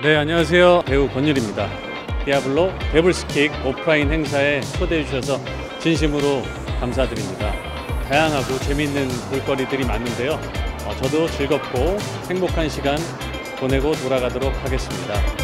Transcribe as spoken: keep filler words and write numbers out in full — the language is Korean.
네, 안녕하세요. 배우 권율입니다. 디아블로 데블스킥 오프라인 행사에 초대해 주셔서 진심으로 감사드립니다. 다양하고 재미있는 볼거리들이 많은데요. 어, 저도 즐겁고 행복한 시간 보내고 돌아가도록 하겠습니다.